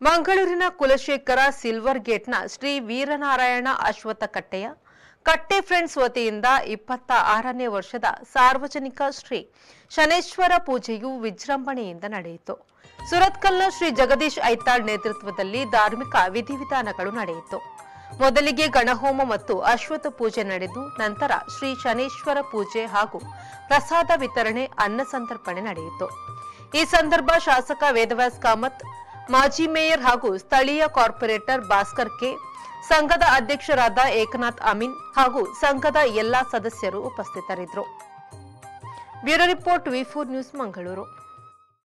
ಮಂಗಳೂರಿನ ಕುಲಶೇಖರ ಸಿಲ್ವರ್ ಗೇಟ್ನ ಶ್ರೀ ವೀರನಾರಾಯಣ ಅಶ್ವತ್ಥ ಕಟ್ಟೆಯ ಕಟ್ಟೆ ಫ್ರೆಂಡ್ಸ್ ವತಿಯಿಂದ 26ನೇ ವರ್ಷದ ಸಾರ್ವಜನಿಕ ಶ್ರೀ ಶನೇಶ್ವರ ಪೂಜೆಯು ವಿಜೃಂಭಣೆಯಿಂದ ನಡೆಯಿತು. ಸುರತ್ಕಲ್ನ ಶ್ರೀ ಜಗದೀಶ್ ಐತಾಳ್ ನೇತೃತ್ವದಲ್ಲಿ ಧಾರ್ಮಿಕ ವಿಧಿವಿಧಾನಗಳು ನಡೆಯಿತು. ಮೊದಲಿಗೆ ಗಣಹೋಮ ಮತ್ತು ಅಶ್ವತ್ಥ ಪೂಜೆ ನಡೆದು ನಂತರ ಶ್ರೀ ಶನೇಶ್ವರ ಪೂಜೆ ಹಾಗೂ ಪ್ರಸಾದ ವಿತರಣೆ, ಅನ್ನ ಸಂತರ್ಪಣೆ ನಡೆಯಿತು. ಈ ಸಂದರ್ಭ ಶಾಸಕ ವೇದವ್ಯಾಸ್ ಕಾಮತ್, ಮಾಜಿ ಮೇಯರ್ ಹಾಗೂ ಸ್ಥಳೀಯ ಕಾರ್ಪೊರೇಟರ್ ಭಾಸ್ಕರ್ ಕೆ, ಸಂಘದ ಅಧ್ಯಕ್ಷರಾದ ಏಕನಾಥ್ ಅಮೀನ್ ಹಾಗೂ ಸಂಘದ ಎಲ್ಲಾ ಸದಸ್ಯರು ಉಪಸ್ಥಿತರಿದ್ದರು. ಬ್ಯೂರೋ ರಿಪೋರ್ಟ್, ವಿ4 ನ್ಯೂಸ್, ಮಂಗಳೂರು.